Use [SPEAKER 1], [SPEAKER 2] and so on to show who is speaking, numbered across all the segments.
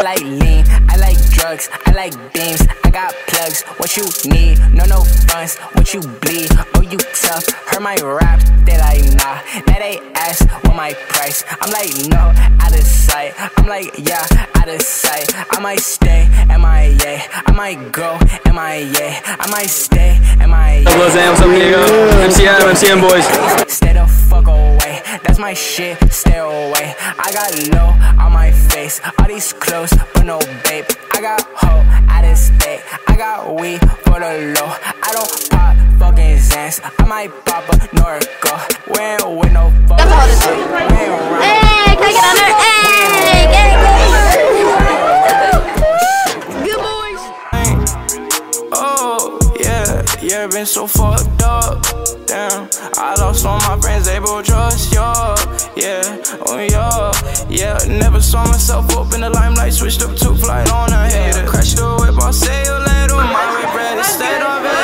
[SPEAKER 1] like lean, I like drugs, I like beams. I got plugs, what you need? No funds, what you bleed? Oh, you tough, heard my raps, they like nah. Now they ask what my price. I'm like no, out of sight. I'm like yeah, out of sight. I might stay MIA, I might go MIA, I might stay MIA.
[SPEAKER 2] What's up, Diego? MCM boys.
[SPEAKER 1] Stay the fuck away, that's my shit, stay away. I got low on my face, all these clothes, but no babe. I got hoe out of state, I got weed for the low. I don't pop fucking Xans, I might pop a Norco. We ain't with no fucking shit, we ain't around.
[SPEAKER 3] Hey, can I get on there? Hey, good boys.
[SPEAKER 1] Oh, yeah, been so fucked up. Damn, I lost all my friends, they both trust y'all. Yeah, oh yeah, never saw myself up in the limelight, switched up to flight on a hater. Crashed the whip, I'll say you later. My regret instead of it.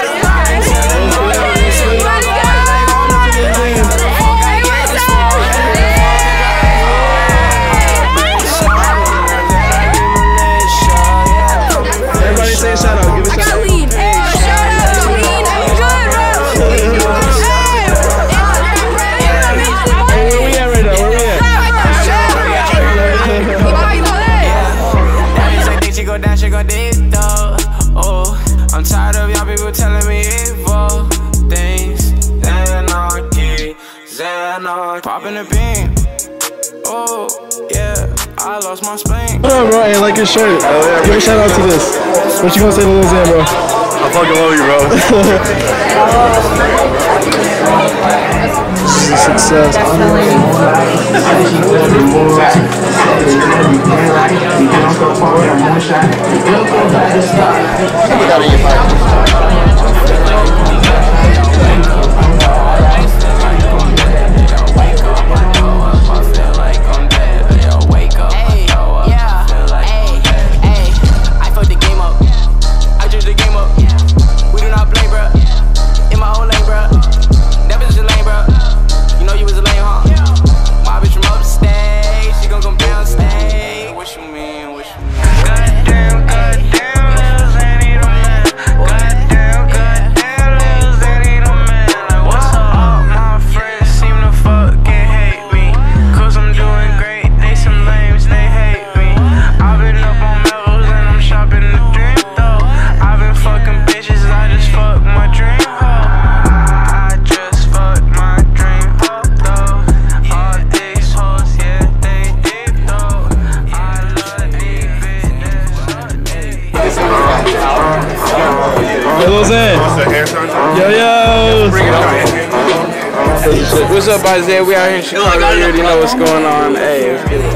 [SPEAKER 4] Everybody say a shout out, give a shout out.
[SPEAKER 1] She go deep though. Oh, I'm tired of y'all people telling me evil things. Xanarchy, popping the beam. Oh, yeah, I lost my spleen.
[SPEAKER 4] What up, bro? I like your shirt. Give a shout out to this. What you gonna say to Lil Xan, bro?
[SPEAKER 2] I fucking love you, bro.
[SPEAKER 4] Success.
[SPEAKER 5] Lil Xan. Yo.
[SPEAKER 2] What's up, Isaiah? We out here in Chicago. You already know what's going on. Hey, let's get it.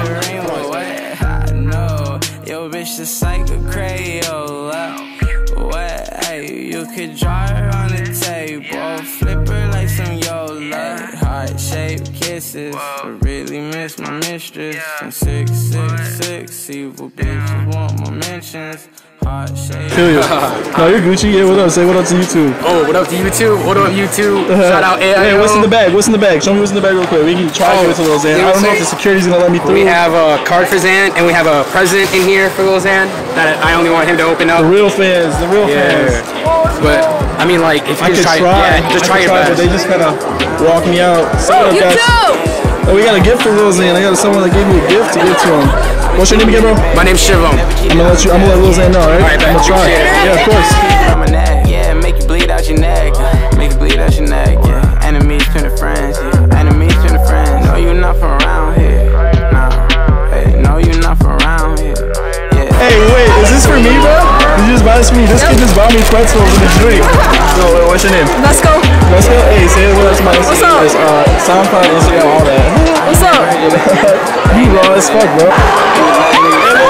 [SPEAKER 1] Yo, bitch, just like a Crayola. What? Hey, you could draw her on the table, flip her like some Yola. Heart-shaped kisses. I really miss my mistress. And 666, evil bitches want my mentions.
[SPEAKER 4] Feel you. No, you're Gucci. Yeah, what up? Say what up to YouTube.
[SPEAKER 2] Oh, what up to YouTube? What up, YouTube? Shout out AIO.
[SPEAKER 4] Hey, what's in the bag? What's in the bag? Show me what's in the bag real quick. We can try to give it to Lil Xan. I don't know if the security's gonna let me through.
[SPEAKER 2] We have a card for Xan, and we have a present in here for Lil Xan that I only want him to open up.
[SPEAKER 4] The real fans.
[SPEAKER 2] But I mean, like, if you
[SPEAKER 4] I
[SPEAKER 2] just
[SPEAKER 4] could
[SPEAKER 2] try, just try your best.
[SPEAKER 4] But they just kind of walk me out. So
[SPEAKER 3] You too.
[SPEAKER 4] Oh, we got a gift for Lil Xan. I got someone that gave me a gift to give to him. What's your name again, bro?
[SPEAKER 2] My name's Shivam.
[SPEAKER 4] I'm gonna let Lil Xan know, right?
[SPEAKER 2] Alright,
[SPEAKER 4] I'm gonna try. Yeah, of course.
[SPEAKER 1] Yeah, make you bleed out your neck. Make you bleed out your neck. Yeah. Enemies turn to friends. Yeah. Enemies turn to friends. No, you're not from around here. Nah. Hey, no, you're not from around here. Yeah.
[SPEAKER 4] Hey, wait, is this for me, bro? Did you just buy this for me? This kid just bought me pretzels and a drink. So, what's your name?
[SPEAKER 3] Let's go.
[SPEAKER 4] Hey, say what else my
[SPEAKER 3] What's up?
[SPEAKER 4] SoundCloud, Instagram, all that.
[SPEAKER 3] What's up?
[SPEAKER 4] You raw as fuck, bro.